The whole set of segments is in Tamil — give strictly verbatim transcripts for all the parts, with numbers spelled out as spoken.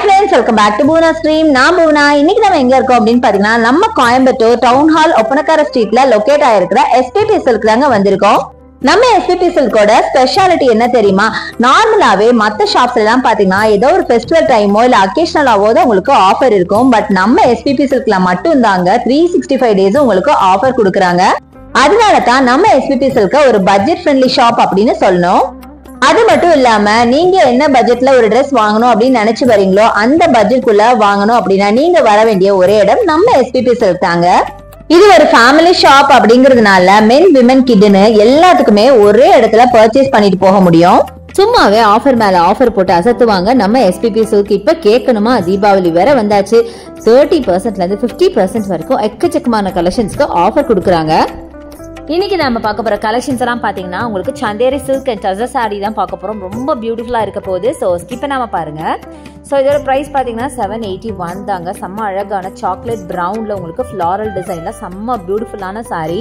friends, welcome back to Bhuvana Stream. நான் Bhuvana. இன்னைக்கு நம்ம எங்க இருக்கோம் அப்படினு பாத்தீங்கன்னா நம்ம கோயம்புத்தூர் டவுன் ஹால் ஒப்பனக்கார ஸ்ட்ரீட்ல லொகேட் ஆயிருக்கிற எஸ்பிபி சில்க் தாங்க வந்திருக்கோம். நம்ம எஸ்பிபி சில்கோட ஸ்பெஷாலிட்டி என்ன தெரியுமா? நார்மலாவே மத்த ஷாப்ஸ்ல எல்லாம் பாத்தீங்கன்னா ஏதோ ஒரு ஃபெஸ்டிவல் டைமோ இல்ல அக்கேஷனலாவோ தான் உங்களுக்கு ஆஃபர் இருக்கும். பட் நம்ம எஸ்பிபி சில்க்ல மட்டும் தாங்க த்ரீ சிக்ஸ்டி ஃபைவ் டேஸ் உங்களுக்கு ஆஃபர் கொடுக்குறாங்க. அதனால தான் நம்ம எஸ்பிபி சில்க ஒரு பட்ஜெட் ஃப்ரெண்ட்லி ஷாப் அப்படின்னு சொல்லணும். அது மட்டும் இல்லாம நீங்க என்ன பட்ஜெட்ல ஒரு ட்ரெஸ் வாங்கணும் அப்படின்னு நினைச்சு வரீங்களோ அந்த பட்ஜெட்குள்ள வாங்கணும் அப்படின்னா நீங்க வர வேண்டிய ஒரே இடம் நம்ம எஸ்பிபி சில்க் தாங்க. இது ஒரு ஃபேமிலி ஷாப் அப்படிங்கறதுனால மென் விமன் கிட்னு எல்லாத்துக்குமே ஒரே இடத்துல பர்ச்சேஸ் பண்ணிட்டு போக முடியும். சும்மாவே ஆஃபர் மேல ஆஃபர் போட்டு அசத்துவாங்க நம்ம எஸ்பிபி சில்க். இப்ப கேட்கணுமா, தீபாவளி வேற வந்தாச்சு. தேர்ட்டி பர்சன்ட்ல இருந்து பிப்டி பர்சன்ட் வரைக்கும் எக்கச்சக்கமான கலெக்ஷன்ஸ்க்கு ஆஃபர் கொடுக்குறாங்க. இன்னைக்கு நம்ம பார்க்க போற கலெக்ஷன்ஸ் எல்லாம் பாத்தீங்கன்னா உங்களுக்கு சந்தேரி சில்க் அண்ட் டசர் சாரி தான் பார்க்க போறோம். ரொம்ப பியூட்டிஃபுல்லா இருக்க போகுது. ஸோ ஸ்கிப் பண்ணாம பாருங்க. ஸோ இதோட பிரைஸ் பாத்தீங்கன்னா செவன் எயிட்டி ஒன் தாங்க. செம்ம அழகான சாக்லேட் பிரவுன்ல உங்களுக்கு ஃபிளாரல் டிசைன்ல செம்ம பியூட்டிஃபுல்லான சாரி.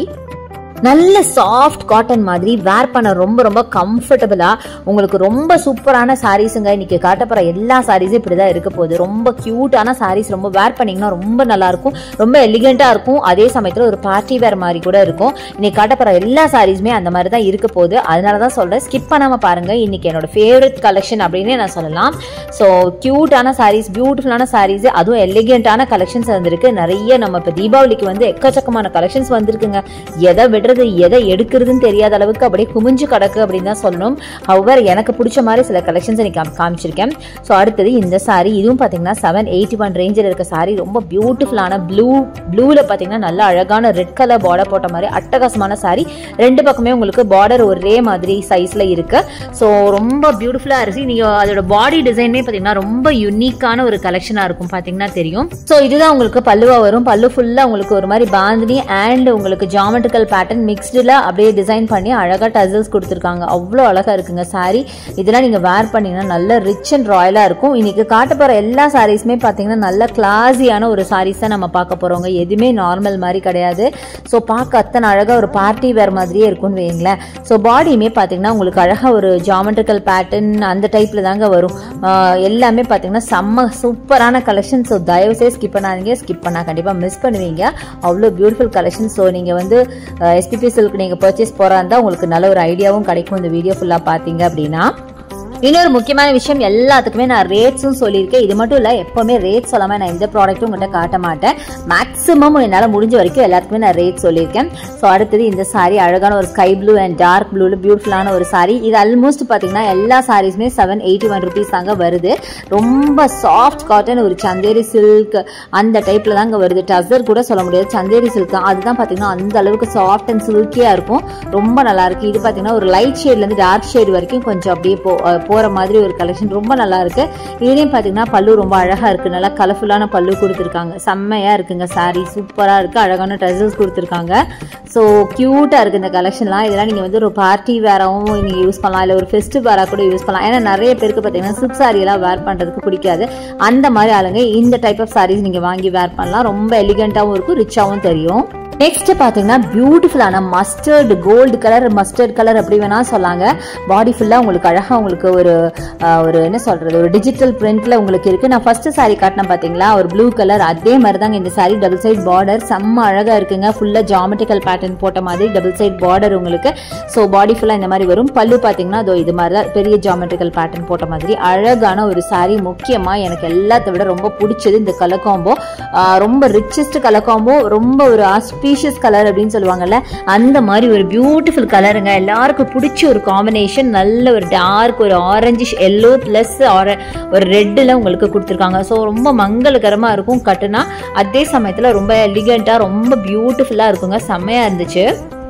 நல்ல சாஃப்ட் காட்டன் மாதிரி வேர் பண்ண ரொம்ப ரொம்ப கம்ஃபர்டபுளா உங்களுக்கு ரொம்ப சூப்பரான சாரீஸுங்க. இன்னைக்கு காட்டப்போற எல்லா சாரீஸும் இப்படிதான் இருக்க போகுது. ரொம்ப கியூட்டான சாரீஸ், ரொம்ப வேர் பண்ணீங்கன்னா ரொம்ப நல்லா இருக்கும், ரொம்ப எலிகென்ட்டா இருக்கும். அதே சமயத்துல ஒரு பார்ட்டி வேர் மாதிரி கூட இருக்கும். இன்னைக்கு காட்டப்போற எல்லா சாரீஸுமே அந்த மாதிரி தான் இருக்க போகுது. அதனாலதான் சொல்றேன், ஸ்கிப் பண்ணாம பாருங்க. இன்னைக்கு என்னோட ஃபேவரட் கலெக்ஷன் அப்படின்னு நான் சொல்லலாம். ஸோ கியூட்டான சாரீஸ், பியூட்டிஃபுல்லான சாரீஸ், அதுவும் எலிகென்ட்டான கலெக்ஷன்ஸ் வந்திருக்கு நிறைய. நம்ம இப்ப தீபாவளிக்கு வந்து எக்கச்சக்கமான கலெக்ஷன்ஸ் வந்திருக்குங்க. எதை விட எதை எடுக்கிறதுன்னு தெரியாத அளவுக்கு அப்படியே குமிஞ்சு கிடக்கு அப்படின்னு தான் சொல்லணும். ஹவர் எனக்கு பிடிச்ச மாதிரி சில கலெக்ஷன்ஸ் எனக்கு காமிச்சிருக்கேன். ஸோ அடுத்தது இந்த சாரி, இதுவும் பார்த்தீங்கன்னா செவன் எயிட்டி ஒன் ரேஞ்சில் இருக்க சாரி. ரொம்ப பியூட்டிஃபுல்லான ப்ளூ ப்ளூல பார்த்தீங்கன்னா நல்ல அழகான ரெட் கலர் பார்டர் போட்ட மாதிரி அட்டகாசமான சாரி. ரெண்டு பக்கமே உங்களுக்கு பார்டர் ஒரே மாதிரி சைஸ்ல இருக்கு. ஸோ ரொம்ப பியூட்டிஃபுல்லா இருக்கு. நீங்க அதோட பாடி டிசைனே பார்த்தீங்கன்னா ரொம்ப யூனிக்கான ஒரு கலெக்ஷனா இருக்கும், பார்த்தீங்கன்னா தெரியும். ஸோ இதுதான் உங்களுக்கு பல்லுவா வரும். பல்லு ஃபுல்லா உங்களுக்கு ஒரு மாதிரி பாந்தினி அண்ட் உங்களுக்கு ஜாமெட்ரிக்கல் பேட்டர்ன் மிக்ஸ்டுல அப்படியே டிசைன் பண்ணி அழகா டசல்ஸ் கொடுத்துருக்காங்க. அவ்வளோ அழகா இருக்குங்க சாரி. இதெல்லாம் நீங்க வேர் பண்ணீங்கன்னா நல்ல ரிச் அண்ட் ராயலா இருக்கும். இன்னைக்கு காட்ட போற எல்லா சாரீஸுமே பாத்தீங்கன்னா நல்ல கிளாஸியான ஒரு சாரீஸ் தான் நம்ம பார்க்க போறோங்க. எதுவுமே நார்மல் மாதிரி கிடையாது. ஸோ பார்க்க அத்தனை அழகா ஒரு பார்ட்டி வேர் மாதிரியே இருக்கும்னு வைங்களேன். ஸோ பாடியுமே பாத்தீங்கன்னா உங்களுக்கு அழகா ஒரு ஜாமெட்ரிக்கல் பேட்டர்ன் அந்த டைப்ல தாங்க வரும். எல்லாமே பாத்தீங்கன்னா செம்ம சூப்பரான கலெக்ஷன். ஸோ தயவு செய்து ஸ்கிப் பண்ணாதீங்க. ஸ்கிப் பண்ணா கண்டிப்பா மிஸ் பண்ணுவீங்க. அவ்வளோ பியூட்டிஃபுல் கலெக்ஷன். ஸோ நீங்க வந்து எஸ்பிபி சில்க் நீங்க பர்ச்சேஸ் போறா இருந்தா உங்களுக்கு நல்ல ஒரு ஐடியாவும் கிடைக்கும் இந்த வீடியோ ஃபுல்லா பாத்தீங்க அப்படின்னா. இன்னொரு முக்கியமான விஷயம், எல்லாத்துக்குமே நான் ரேட்ஸும் சொல்லியிருக்கேன். இது மட்டும் இல்ல, எப்பவுமே ரேட் சொல்லாம நான் எந்த ப்ராடக்ட்டும் உங்கள்கிட்ட காட்ட மாட்டேன். மேக்ஸிமம் என்னால முடிஞ்ச வரைக்கும் எல்லாத்துக்குமே நான் ரேட் சொல்லியிருக்கேன். ஸோ அடுத்தது இந்த சாரி அழகான ஒரு ஸ்கை ப்ளூ அண்ட் டார்க் ப்ளூல பியூட்டிஃபுல்லான ஒரு சாரி. இது ஆல்மோஸ்ட் பாத்தீங்கன்னா எல்லா சாரீஸுமே செவன் எயிட்டி ஒன் ருபீஸ் தாங்க வருது. ரொம்ப சாஃப்ட் காட்டன், ஒரு சந்தேரி சில்க் அந்த டைப்ல தாங்க வருது. டசர் கூட சொல்ல முடியாது, சந்தேரி சில்க் தான். அதுதான் பாத்தீங்கன்னா அந்த அளவுக்கு சாஃப்ட் அண்ட் சில்கியா இருக்கும். ரொம்ப நல்லா இருக்கு. இது பாத்தீங்கன்னா ஒரு லைட் ஷேட்ல இருந்து டார்க் ஷேட் வரைக்கும் கொஞ்சம் அப்படியே போற மாதிரி ஒரு கலெக்ஷன். ரொம்ப நல்லா இருக்கு. இதுலயும் பாத்தீங்கன்னா பல்லு ரொம்ப அழகா இருக்கு. நல்லா கலர்ஃபுல்லான பல்லு கொடுத்துருக்காங்க. செம்மையா இருக்குங்க சாரி. சூப்பரா இருக்கு. அழகான ட்ரெஸ்ஸஸ் கொடுத்துருக்காங்க. ஸோ கியூட்டா இருக்கு இந்த கலெக்ஷன்லாம். இதெல்லாம் நீங்க வந்து ஒரு பார்ட்டி வேராவும் நீங்க யூஸ் பண்ணலாம், இல்ல ஒரு ஃபெஸ்டிவ் வேரா கூட யூஸ் பண்ணலாம். ஏன்னா நிறைய பேருக்கு பாத்தீங்கன்னா சில்க் சாரி எல்லாம் வேர் பண்றதுக்கு பிடிக்காது. அந்த மாதிரி ஆளுங்க இந்த டைப் ஆஃப் சாரீஸ் நீங்க வாங்கி வேர் பண்ணலாம். ரொம்ப எலிகென்ட்டாவும் இருக்கும், ரிச்சாவும் தெரியும். நெக்ஸ்ட் பாத்தீங்கன்னா பியூட்டிஃபுல்லான mustard gold colour, mustard colour அப்படி வேணா சொல்லாங்க. பாடி ஃபுல்லா உங்களுக்கு அழகா உங்களுக்கு ஒரு ஒரு என்ன சொல்றது ஒரு டிஜிட்டல் பிரிண்ட்ல உங்களுக்கு இருக்கு. நான் ஃபர்ஸ்ட் சாரி காட்டினேன் பாத்தீங்களா ஒரு ப்ளூ கலர், அதே மாதிரி தாங்க இந்த சாரி. டபுள் சைட் பார்டர் செம்ம அழகா இருக்குங்க. ஃபுல்லா ஜாமெட்ரிக்கல் பேட்டர்ன் போட்ட மாதிரி டபுள் சைட் பார்டர் உங்களுக்கு. ஸோ பாடி ஃபுல்லா இந்த மாதிரி வரும். பல்லு பாத்தீங்கன்னா அதோ இது மாதிரி தான் பெரிய ஜாமெட்ரிக்கல் பேட்டர்ன் போட்ட மாதிரி அழகான ஒரு சாரி. முக்கியமா எனக்கு எல்லாத்த விட ரொம்ப பிடிச்சது இந்த கலர் காம்போ. ரொம்ப ரிச்சஸ்ட் கலர் காம்போ. ரொம்ப ஒரு ஆஸ்பீஷியஸ் கலர் அப்படின்னு சொல்லுவாங்கல்ல, அந்த மாதிரி ஒரு பியூட்டிஃபுல் கலருங்க. எல்லாருக்கும் பிடிச்ச ஒரு காம்பினேஷன். நல்ல ஒரு டார்க் ஒரு ஆரஞ்சு எல்லோ பிளஸ் ஒரு ரெட்ல உங்களுக்கு கொடுத்துருக்காங்க. ஸோ ரொம்ப மங்களகரமா இருக்கும் கட்டுனா. அதே சமயத்துல ரொம்ப எலிகென்ட்டா ரொம்ப பியூட்டிஃபுல்லா இருக்குங்க. செம்மையா இருந்துச்சு.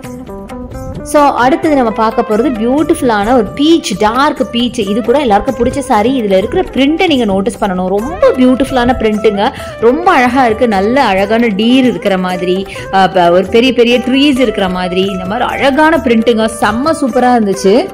ஸோ அடுத்தது நம்ம பார்க்க போகிறது பியூட்டிஃபுல்லான ஒரு பீச், டார்க் பீச். இது கூட எல்லாருக்கும் பிடிச்ச சாரி. இதில் இருக்கிற பிரிண்ட்டை நீங்கள் நோட்டீஸ் பண்ணணும். ரொம்ப பியூட்டிஃபுல்லான பிரிண்ட்டுங்க. ரொம்ப அழகாக இருக்குது. நல்ல அழகான டீர் இருக்கிற மாதிரி, ஒரு பெரிய பெரிய ட்ரீஸ் இருக்கிற மாதிரி, இந்த மாதிரி அழகான பிரிண்ட்டுங்க. செம்ம சூப்பராக இருந்துச்சு.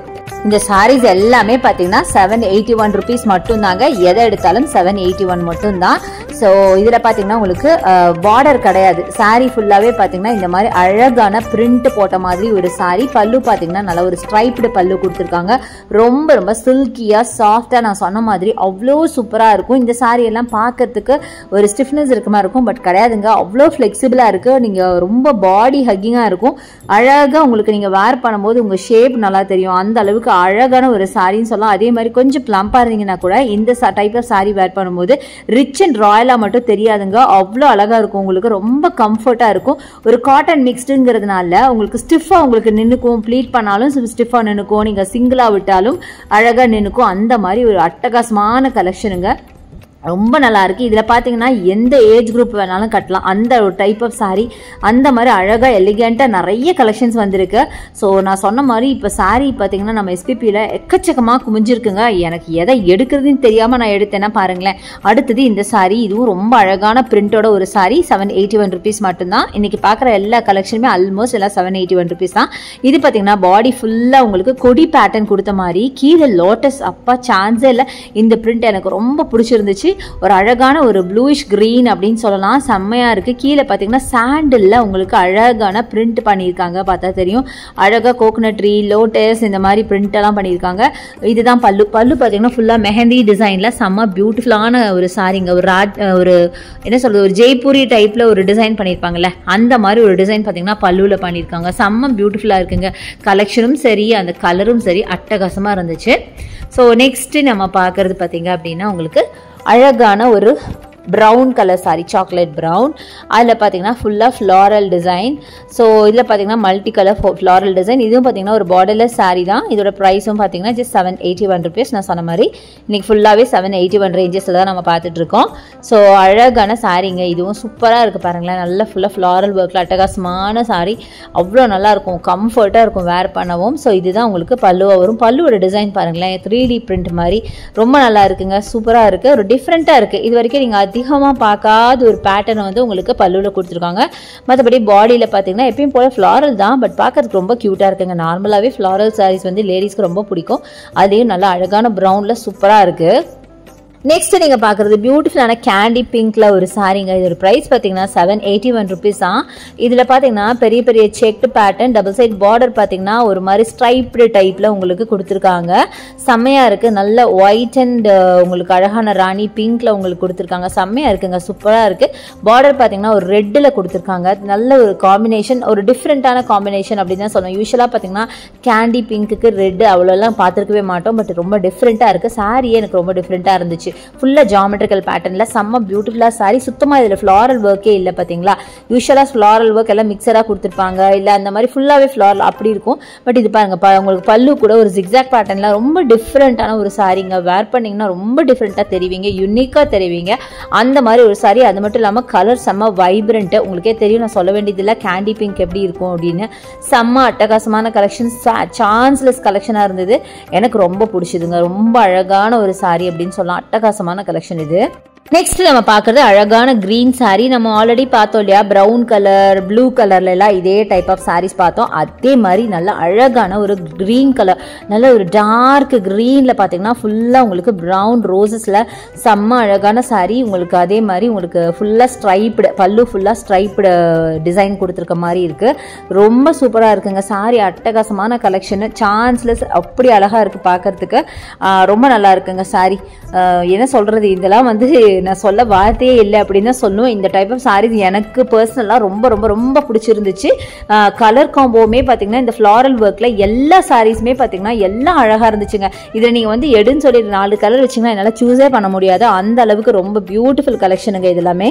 இந்த சாரீஸ் எல்லாமே பாத்தீங்கன்னா செவன் எயிட்டி ஒன் ருபீஸ் மட்டும் தாங்க. எதை எடுத்தாலும் செவன் எயிட்டி ஒன் மட்டும் தான். ஸோ இதுல பாத்தீங்கன்னா உங்களுக்கு பார்டர் கிடையாது. சாரீ ஃபுல்லாவே பாத்தீங்கன்னா இந்த மாதிரி அழகான பிரிண்ட் போட்ட மாதிரி ஒரு சாரீ. பல்லு பாத்தீங்கன்னா நல்ல ஒரு ஸ்ட்ரைப்டு பல்லு கொடுத்துருக்காங்க. ரொம்ப ரொம்ப சில்கியா சாஃப்டா நான் சொன்ன மாதிரி அவ்வளோ சூப்பரா இருக்கும். இந்த சாரீ எல்லாம் பார்க்கறதுக்கு ஒரு ஸ்டிஃப்னஸ் இருக்க மாதிரி இருக்கும், பட் கிடையாதுங்க. அவ்வளோ ஃபிளெக்சிபிளா இருக்கு. நீங்க ரொம்ப பாடி ஹக்கிங்கா இருக்கும். அழகா உங்களுக்கு நீங்க வேர் பண்ணும்போது உங்க ஷேப் நல்லா தெரியும். அந்த அளவுக்கு அழகான ஒரு சாரின்னு சொல்லலாம். அதே மாதிரி கொஞ்சம் பிளம்பா இருந்தீங்கன்னா கூட இந்த டைப் ஆஃப் சாரி வேர் பண்ணும்போது ரிச் அண்ட் ராயலா மட்டும் தெரியாதுங்க. அவ்வளோ அழகா இருக்கும். உங்களுக்கு ரொம்ப கம்ஃபர்ட்டா இருக்கும். ஒரு காட்டன் மிக்ஸ்டுங்கிறதுனால உங்களுக்கு ஸ்டிஃபா உங்களுக்கு நின்னுக்கும். ப்ளீட் பண்ணாலும் ஸ்டிஃபா நின்னுக்கும். நீங்க சிங்கிளா விட்டாலும் அழகா நின்னுக்கும். அந்த மாதிரி ஒரு அட்டகாசமான கலெக்ஷனுங்க. ரொம்ப நல்லா இருக்கு. இதுல பாத்தீங்கன்னா எந்த ஏஜ் குரூப் வேணாலும் கட்டலாம். அந்த ஒரு டைப் ஆஃப் சாரி அந்த மாதிரி அழகா எலிகென்ட்டா நிறைய கலெக்ஷன்ஸ் வந்திருக்கு. ஸோ நான் சொன்ன மாதிரி இப்போ சாரி பாத்தீங்கன்னா நம்ம எஸ்பிபியில எக்கச்சக்கமா குமிஞ்சிருக்குங்க. எனக்கு எதை எடுக்கிறதுன்னு தெரியாம நான் எடுத்தேன்னா பாருங்களேன். அடுத்தது இந்த சாரி, இதுவும் ரொம்ப அழகான பிரிண்டோட ஒரு sari. Seven eighty one rupees மட்டும்தான். இன்னைக்கு பாக்குற எல்லா கலெக்ஷனுமே ஆல்மோஸ்ட் எல்லாம் செவன் எயிட்டி ஒன் ருபீஸ் தான். இது பாத்தீங்கன்னா பாடி ஃபுல்லா உங்களுக்கு கொடி பேட்டர்ன் கொடுத்த மாதிரி கீழே லோட்டஸ். அப்பா சான்ஸே இல்லை. இந்த பிரிண்ட் எனக்கு ரொம்ப பிடிச்சிருந்துச்சு. ஒரு அழகான ஒரு ப்ளூயிஷ் கிரீன் அப்படின்னு சொல்லலாம். செம்மையா இருக்கு. கீழே பாத்தீங்கன்னா சாண்டில்ல உங்களுக்கு அழகான பிரிண்ட் பண்ணியிருக்காங்க. பார்த்தா தெரியும். அழகா கோகனட் ட்ரீ, லோட்டஸ் இந்த மாதிரி பிரிண்ட் எல்லாம் பண்ணியிருக்காங்க. இதுதான் பல்லு. பல்லு பாத்தீங்கன்னா ஃபுல்லா மெஹந்தி டிசைன்ல செம்ம பியூட்டிஃபுல்லான ஒரு சாரிங்க. ஒரு ஒரு என்ன சொல்றது, ஒரு ஜெய்ப்பூரி டைப்ல ஒரு டிசைன் பண்ணியிருப்பாங்கல்ல, அந்த மாதிரி ஒரு டிசைன் பாத்தீங்கன்னா பல்லுல பண்ணியிருக்காங்க. செம்ம பியூட்டிஃபுல்லா இருக்குங்க. கலெக்ஷனும் சரி, அந்த கலரும் சரி அட்டகாசமா இருந்துச்சு. ஸோ நெக்ஸ்ட் நம்ம பார்க்கறது பார்த்தீங்க அப்படின்னா உங்களுக்கு அழகான ஒரு brown colour sari, chocolate brown. அதில் பார்த்தீங்கன்னா ஃபுல்லாக ஃப்ளாரல் டிசைன். ஸோ இதில் பார்த்தீங்கன்னா மல்டி கலர் ஃப்ளாரல் டிசைன். இதுவும் பார்த்தீங்கன்னா ஒரு பார்டர்லெஸ் சாரி தான். இதோட ப்ரைஸும் பார்த்தீங்கன்னா just seven eighty one rupees. நான் சொன்ன மாதிரி இன்னைக்கு ஃபுல்லாகவே செவன் எயிட்டி ஒன் ரேஞ்சஸில் தான் நம்ம பார்த்துட்டு இருக்கோம். ஸோ அழகான சாரிங்க. இதுவும் சூப்பராக இருக்குது பாருங்களேன். நல்ல ஃபுல்லாக ஃப்ளாரல் ஒர்க்கில் அட்டகாசமான சாரி. அவ்வளோ நல்லாயிருக்கும், கம்ஃபர்ட்டாக இருக்கும் வேர் பண்ணவும். ஸோ இதுதான் உங்களுக்கு பல்லுவாக வரும். பல்லுவோட டிசைன் பாருங்களேன், த்ரீ டி பிரிண்ட் மாதிரி ரொம்ப நல்லா இருக்குங்க. சூப்பராக இருக்குது. ஒரு டிஃப்ரெண்ட்டாக இருக்குது. இது வரைக்கும் நீங்கள் அதிகமாக பார்க்காத ஒரு பேட்டர்னை வந்து உங்களுக்கு பல்லுவில் கொடுத்துருக்காங்க. மற்றபடி பாடியில் பார்த்தீங்கன்னா எப்பயும் போல ஃப்ளாரல் தான், பட் பார்க்கறதுக்கு ரொம்ப க்யூட்டாக இருக்குங்க. நார்மலாகவே ஃப்ளாரல் சாரீஸ் வந்து லேடிஸ்க்கு ரொம்ப பிடிக்கும். அதுலேயும் நல்லா அழகான ப்ரௌனில் சூப்பராக இருக்குது. நெக்ஸ்ட் நீங்க பாக்குறது பியூட்டிஃபுல்லான கேண்டி பிங்க்ல ஒரு சாரிங்க. இதோட பிரைஸ் பாத்தீங்கன்னா செவன் எயிட்டி ஒன் ருபீஸ் தான். இதுல பாத்தீங்கன்னா பெரிய பெரிய checked pattern, double side border பாத்தீங்கன்னா ஒரு மாதிரி ஸ்ட்ரைப்டு டைப்ல உங்களுக்கு கொடுத்துருக்காங்க. செம்மையா இருக்கு. நல்ல ஒயிட் அண்ட் உங்களுக்கு அழகான ராணி பிங்க்ல உங்களுக்கு கொடுத்துருக்காங்க. செம்மையா இருக்குங்க, சூப்பரா இருக்கு. பார்டர் பாத்தீங்கன்னா ஒரு ரெட்ல கொடுத்துருக்காங்க. நல்ல ஒரு காம்பினேஷன், ஒரு டிஃப்ரெண்டான காம்பினேஷன் அப்படின்னு தான் சொல்லணும். யூஸ்வலா பாத்தீங்கன்னா கேண்டி பிங்க்கு ரெட் அவ்வளோலாம் பார்த்துருக்கவே மாட்டோம், பட் ரொம்ப டிஃப்ரெண்டா இருக்கு. சாரியே எனக்கு ரொம்ப டிஃப்ரெண்டா இருந்துச்சு. ஃபுல்லா ஜியோமெட்ரிக்கல் பேட்டர்ன்ல செம்ம பியூட்டிஃபுல்லா சாரி. சுத்தமா இதுல ஃப்ளாரல் ஒர்க்கே இல்லை பாத்தீங்களா. யூஸ்வலா ஃப்ளாரல் ஒர்க் எல்லாம் மிக்சரா கொடுத்துருப்பாங்க, இல்ல அந்த மாதிரி ஃபுல்லாவே ஃப்ளாரல் அப்படி இருக்கும். பட் இது பாருங்க, உங்களுக்கு பல்லு கூட ஒரு ஜிக்ஸாக் பேட்டர்ன்ல ரொம்ப டிஃப்ரெண்டான ஒரு சாரிங்க. வேர் பண்ணீங்கன்னா ரொம்ப டிஃப்ரெண்டா தெரிவிங்க, யூனிக்கா தெரிவிங்க. அந்த மாதிரி ஒரு சாரி. அது மட்டும் இல்லாம கலர் செம்ம வைப்ரண்ட். உங்களுக்கே தெரியும், நான் சொல்ல வேண்டியது இல்லை கேண்டி பிங்க் எப்படி இருக்கும் அப்படின்னு. செம்ம அட்டகாசமான கலெக்ஷன், சான்ஸ்லெஸ் கலெக்ஷனா இருந்தது. எனக்கு ரொம்ப பிடிச்சதுங்க. ரொம்ப அழகான ஒரு சாரி அப்படின்னு சொல்லலாம். அட்டகாசமான கலெக்ஷன் இது. நெக்ஸ்ட் நம்ம பார்க்கறது அழகான கிரீன் சாரி. நம்ம ஆல்ரெடி பார்த்தோம் இல்லையா, ப்ரௌன் கலர், ப்ளூ கலர்ல எல்லாம் இதே டைப் ஆஃப் சாரீஸ் பார்த்தோம். அதே மாதிரி நல்ல அழகான ஒரு கிரீன் கலர், நல்ல ஒரு டார்க் கிரீன்ல பாத்தீங்கன்னா ஃபுல்லா உங்களுக்கு ப்ரௌன் ரோசஸ்ல செம்ம அழகான சாரி. உங்களுக்கு அதே மாதிரி உங்களுக்கு ஃபுல்லா ஸ்ட்ரைப்டு பல்லு, ஃபுல்லா ஸ்ட்ரைப்டு டிசைன் கொடுத்துருக்க மாதிரி இருக்கு. ரொம்ப சூப்பரா இருக்குங்க சாரி. அட்டகாசமான கலெக்ஷன், சான்ஸ்லெஸ், அப்படி அழகா இருக்கு பார்க்கறதுக்கு. ரொம்ப நல்லா இருக்குங்க சாரி. என்ன சொல்றது, இதெல்லாம் வந்து நான் சொல்ல வார்த்தையே இல்லை அப்படின்னு தான் சொல்லணும். இந்த டைப் ஆஃப் சாரீஸ் எனக்கு பர்சனலா ரொம்ப ரொம்ப ரொம்ப பிடிச்சிருந்துச்சு. கலர் காம்போவுமே பாத்தீங்கன்னா இந்த ஃப்ளாரல் ஒர்க்ல எல்லா சாரீஸுமே பாத்தீங்கன்னா எல்லாம் அழகா இருந்துச்சுங்க. இதுல நீங்க வந்து எடுன்னு சொல்லி நாலு கலர் வச்சீங்கன்னா என்னால சூஸே பண்ண முடியாது. அந்த அளவுக்கு ரொம்ப பியூட்டிஃபுல் கலெக்ஷனுங்க இது எல்லாமே.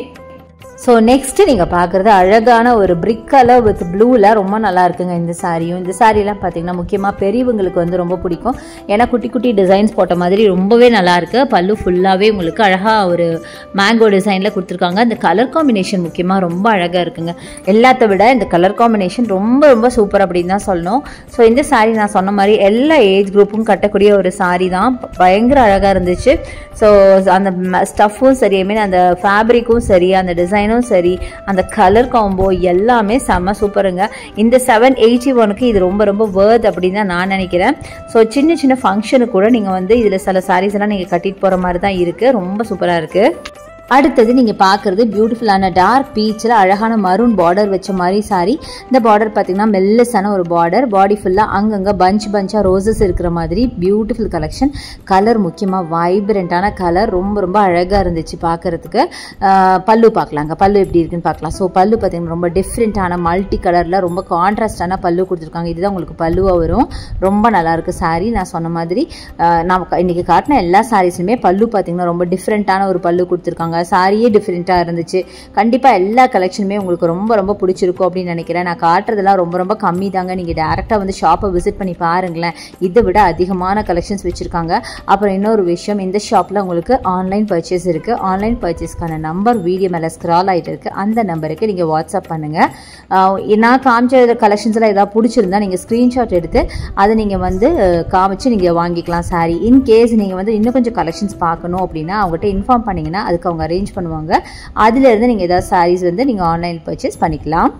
ஸோ நெக்ஸ்ட் நீங்க பாக்குறது அழகான ஒரு பிரிக் கலர் வித் ப்ளூல ரொம்ப நல்லா இருக்குங்க இந்த சாரியும். இந்த சாரிலாம் பாத்தீங்கன்னா முக்கியமா பெரியவங்களுக்கு வந்து ரொம்ப பிடிக்கும். ஏன்னா குட்டி குட்டி டிசைன்ஸ் போட்ட மாதிரி ரொம்பவே நல்லா இருக்கு. பல்லு ஃபுல்லாவே உங்களுக்கு அழகா ஒரு மேங்கோ டிசைன்ல கொடுத்துருக்காங்க. இந்த கலர் காம்பினேஷன் முக்கியமா ரொம்ப அழகா இருக்குங்க. எல்லாத்த விட இந்த கலர் காம்பினேஷன் ரொம்ப ரொம்ப சூப்பர் அப்படின்னு தான் சொல்லணும். ஸோ இந்த சாரி நான் சொன்ன மாதிரி எல்லா ஏஜ் குரூப்பும் கட்டக்கூடிய ஒரு சாரி தான். பயங்கர அழகா இருந்துச்சு. ஸோ அந்த ஸ்டஃப்பும் சரி, ஐ மீன் அந்த ஃபேப்ரிக்கும் சரி, அந்த டிசைன் டிசைனும் சரி அந்த கலர் காம்போ எல்லாமே செம்ம சூப்பருங்க. இந்த செவன் எயிட்டி ஒனுக்கு இது ரொம்ப ரொம்ப வேர்த் அப்படின்னு தான் நான் நினைக்கிறேன். ஸோ சின்ன சின்ன ஃபங்க்ஷனுக்கு கூட நீங்கள் வந்து இதில் சில சாரீஸ் எல்லாம் நீங்கள் கட்டிட்டு போகிற மாதிரி தான் இருக்குது. ரொம்ப சூப்பராக இருக்குது. அடுத்தது நீங்கள் பார்க்குறது பியூட்டிஃபுல்லான டார்க் பீச்சில் அழகான மரூன் பார்டர் வச்ச மாதிரி சாரி. இந்த பார்டர் பார்த்தீங்கன்னா மெல்லிஸான ஒரு பார்டர், பாடி ஃபுல்லாக அங்கங்கே பஞ்ச் பஞ்சாக ரோசஸ் இருக்கிற மாதிரி பியூட்டிஃபுல் கலெக்ஷன். கலர் முக்கியமாக வைப்ரண்ட்டான கலர், ரொம்ப ரொம்ப அழகாக இருந்துச்சு பார்க்குறதுக்கு. பல்லு பார்க்கலாங்க, பல்லு எப்படி இருக்குன்னு பார்க்கலாம். ஸோ பல்லு பார்த்தீங்கன்னா ரொம்ப டிஃப்ரெண்ட்டான மல்டி கலரில் ரொம்ப கான்ட்ராஸ்டான பல்லு கொடுத்துருக்காங்க. இதுதான் உங்களுக்கு பல்லுவாக வரும். ரொம்ப நல்லாயிருக்கு சாரீ. நான் சொன்ன மாதிரி நான் இன்றைக்கி காட்டின எல்லா சாரீஸுமே பல்லு பார்த்தீங்கன்னா ரொம்ப டிஃப்ரெண்ட்டான ஒரு பல்லு கொடுத்துருக்காங்க. சாரியே டிஃப்ரெண்ட்டாக இருந்துச்சு. கண்டிப்பாக எல்லா கலெக்ஷனுமே உங்களுக்கு ரொம்ப ரொம்ப பிடிச்சிருக்கும் அப்படின்னு நினைக்கிறேன். நான் காட்டுறதெல்லாம் ரொம்ப ரொம்ப கம்மி தாங்க. நீங்கள் டேரெக்டாக வந்து ஷாப்பை விசிட் பண்ணி பாருங்களேன். இதை விட அதிகமான கலெக்ஷன்ஸ் வச்சுருக்காங்க. அப்புறம் இன்னொரு விஷயம், இந்த ஷாப்பில் உங்களுக்கு ஆன்லைன் பர்ச்சேஸ் இருக்குது. ஆன்லைன் பர்ச்சேஸ்க்கான நம்பர் வீடியோ மேலே ஸ்க்ரால் ஆகிட்டு இருக்குது. அந்த நம்பருக்கு நீங்கள் வாட்ஸ்அப் பண்ணுங்கள். நான் காமிச்ச கலெக்ஷன்ஸ் எல்லாம் ஏதாவது பிடிச்சிருந்தா நீங்கள் ஸ்க்ரீன்ஷாட் எடுத்து அதை நீங்கள் வந்து காமிச்சு நீங்கள் வாங்கிக்கலாம் சாரி. இன்கேஸ் நீங்கள் வந்து இன்னும் கொஞ்சம் கலெக்ஷன்ஸ் பார்க்கணும் அப்படின்னா அவங்ககிட்ட இன்ஃபார்ம் பண்ணிங்கன்னா அதுக்கு அவங்க அரேஞ்ச் பண்ணுவாங்க. அதிலிருந்து நீங்கள் ஏதாவது சாரீஸ் வந்து நீங்கள் ஆன்லைன் பர்ச்சேஸ் பண்ணிக்கலாம்.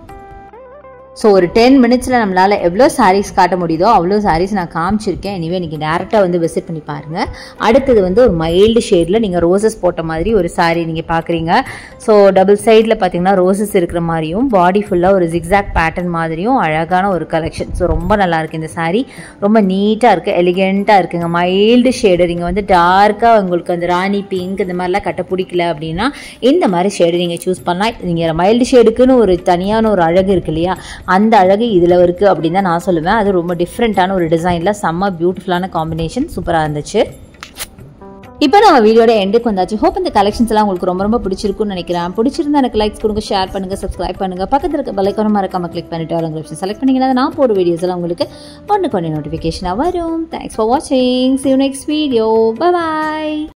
ஸோ ஒரு டென் மினிட்ஸில் நம்மளால் எவ்வளோ சாரீஸ் காட்ட முடியுதோ அவ்வளோ சாரீஸ் நான் காமிச்சிருக்கேன். எனிவே நீங்கள் டேரெக்டாக வந்து விசிட் பண்ணி பாருங்கள். அடுத்தது வந்து ஒரு மைல்டு ஷேடில் நீங்கள் ரோசஸ் போட்ட மாதிரி ஒரு சாரீ நீங்கள் பார்க்குறீங்க. ஸோ டபுள் சைடில் பார்த்தீங்கன்னா ரோசஸ் இருக்கிற மாதிரியும் பாடி ஃபுல்லாக ஒரு ஜிக்ஸாக் பேட்டர்ன் மாதிரியும் அழகான ஒரு கலெக்ஷன். ஸோ ரொம்ப நல்லாயிருக்கு இந்த சாரீ. ரொம்ப நீட்டாக இருக்குது, எலிகெண்ட்டாக இருக்குங்க. மைல்டு ஷேடு, நீங்கள் வந்து டார்க்காக உங்களுக்கு அந்த ராணி பிங்க் இந்த மாதிரிலாம் கட்ட பிடிக்கல அப்படின்னா இந்த மாதிரி ஷேடு நீங்கள் சூஸ் பண்ணலாம். நீங்கள் மைல்டு ஷேடுக்குன்னு ஒரு தனியான ஒரு அழகு இருக்கு இல்லையா, அந்த அழகு இதில் இருக்குது அப்படின்னு தான் நான் சொல்லுவேன். அது ரொம்ப டிஃப்ரெண்ட்டான ஒரு டிசைனில் செம்ம பியூட்டிஃபுல்லான காம்பினேஷன், சூப்பராக இருந்துச்சு. இப்போ நம்ம வீடியோட எண்டுக்கு வந்தாச்சு. ஹோப் இந்த கலெக்ஷன்ஸ் எல்லாம் உங்களுக்கு ரொம்ப ரொம்ப பிடிச்சிருக்குன்னு நினைக்கிறேன். பிடிச்சிருந்தா எனக்கு லைக்ஸ் கொடுங்க, ஷேர் பண்ணுங்க, சப்ஸ்கிரைப் பண்ணுங்க, பக்கத்தில் இருக்க பெல் ஐகானை மறக்காம கிளிக் பண்ணிட்டு ஆல் ஆப்ஷன் செலக்ட் பண்ணீங்கன்னா நான் போடுற வீடியோஸ் எல்லாம் உங்களுக்கு ஒன்றுக்கு ஒன்று நோட்டிஃபிகேஷனாக வரும். தேங்க்ஸ் ஃபார் வாட்சிங். See you next video. Bye bye.